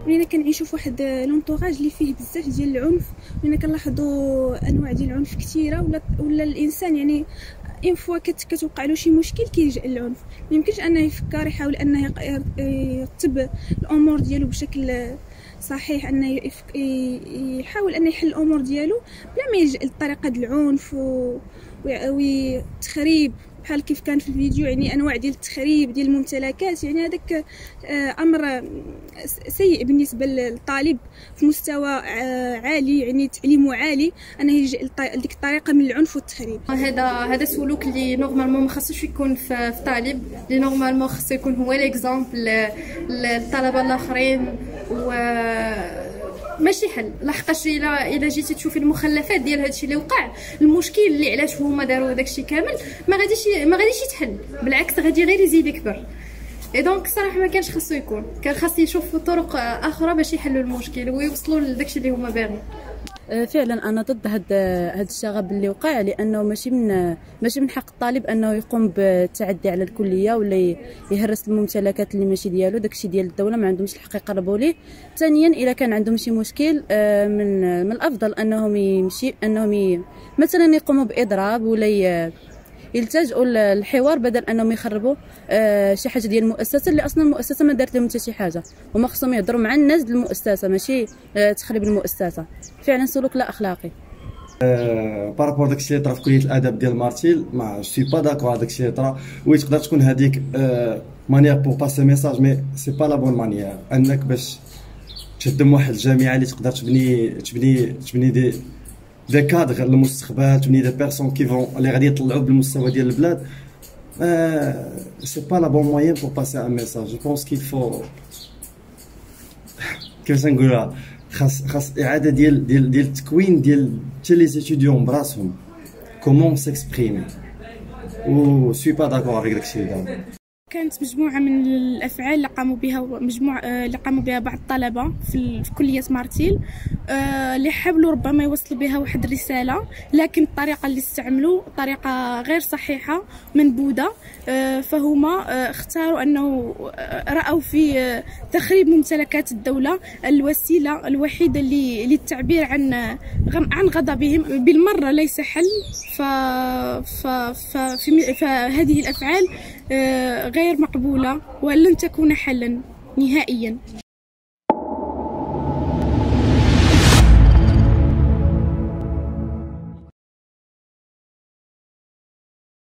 ولينا كنعيشوا في واحد لونطوراج اللي فيه بزاف ديال العنف، ولينا كنلاحظوا انواع ديال العنف كثيره، ولا الانسان يعني ان فوا كتوقع له شي مشكل كيلجا للعنف. ما يمكنش انه يفكر يحاول انه يرتب الامور ديالو بشكل صحيح، انه يحاول انه يحل الامور ديالو بلا ما يلجا لطريقه العنف والتخريب بحال كيف كان في الفيديو. يعني انواع ديال التخريب ديال الممتلكات، يعني هذاك امر سيء بالنسبه للطالب في مستوى عالي، يعني تعليمه عالي، انه يلجا لديك الطريقه من العنف والتخريب. هذا سلوك اللي نورمالمون ما خصوش يكون في طالب، اللي نورمالمون خصو يكون هو ليكزامبل للطلبه الاخرين و ماشي حل. لحقاش الا جيتي تشوفي المخلفات ديال هادشي اللي وقع، المشكل اللي علاش هما داروا داكشي كامل ما غاديش يتحل، بالعكس غادي غير يزيد يكبر. اي دونك الصراحه ما كانش خاصو يكون، كان خاص يشوفوا طرق اخرى باش يحلوا المشكل ويوصلوا لداكشي اللي هما باغيين. فعلا انا ضد هاد الشغب اللي وقع، لانه ماشي من حق الطالب انه يقوم بالتعدي على الكليه ولا يهرس الممتلكات اللي ماشي ديالو. داكشي ديال الدوله ما عندهمش الحق يقربوا ليه. ثانيا الا كان عندهم شي مشكل من الافضل انهم مثلا يقوموا باضراب ولا يلتجئوا للحوار بدل انهم يخربوا شي حاجه ديال المؤسسه اللي اصلا المؤسسه ما دارت لهم حتى شي حاجه. هما خصهم يهضروا مع الناس ديال المؤسسه، ماشي تخريب المؤسسه. فعلا سلوك لا اخلاقي. بارابور داكشي اللي طرا في كليه الادب ديال مارتيل، ما سوي با داكور داكشي اللي طرا. وي تقدر تكون هذيك مانيير بور باسي ميساج، مي سي با لا بون مانيير انك باش تهدم واحد الجامعه اللي تقدر تبني دي كادر للمستقبل، تبني دي بيرسون اللي غادي يطلعوا بالمستوى ديال البلاد. سي با لا بون موين بور باسي ان ميساج. جو بونس كيل فو كيفاش نقولها، خاص اعاده ديال التكوين ديال حتى لي ستوديون براسهم كومون سيكسبريمي. و سوي با داكور افيك داكشي اللي دار. كانت مجموعة من الأفعال اللي قاموا بها بعض الطلبة في كلية مارتيل، اللي حاولوا ربما يوصلوا بها واحد الرسالة، لكن الطريقة اللي استعملوا طريقة غير صحيحة منبوذة. فهما اختاروا أنه رأوا في تخريب ممتلكات الدولة الوسيلة الوحيدة للتعبير عن غضبهم بالمرة، ليس حل. فهذه الأفعال غير مقبولة ولن تكون حلا نهائيا.